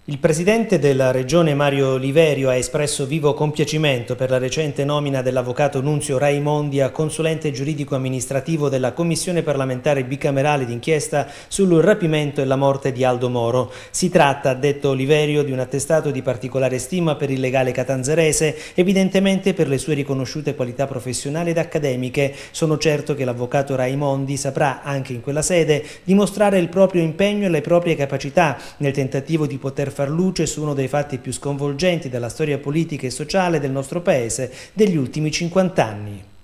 Il presidente della Regione Mario Oliverio ha espresso vivo compiacimento per la recente nomina dell'avvocato Nunzio Raimondi a consulente giuridico-amministrativo della Commissione parlamentare bicamerale d'inchiesta sul rapimento e la morte di Aldo Moro. Si tratta, ha detto Oliverio, di un attestato di particolare stima per il legale catanzarese, evidentemente per le sue riconosciute qualità professionali ed accademiche. Sono certo che l'avvocato Raimondi saprà, anche in quella sede, dimostrare il proprio impegno e le proprie capacità nel tentativo di poter far luce su uno dei fatti più sconvolgenti della storia politica e sociale del nostro Paese degli ultimi 50 anni.